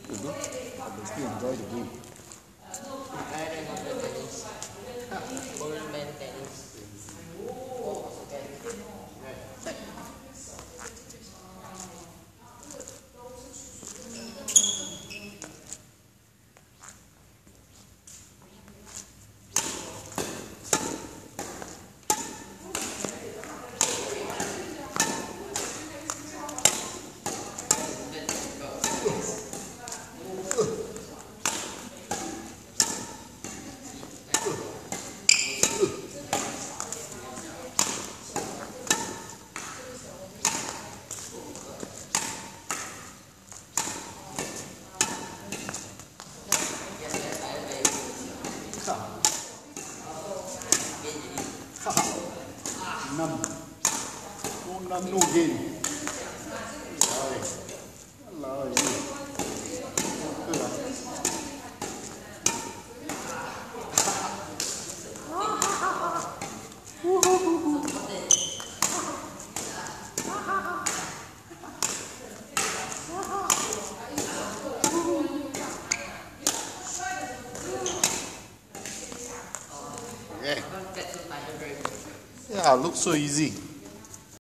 Good, no? But still enjoy the game. I remember tennis. Old man tennis. Năm. Năm no game. Lời. Yeah, looks so easy.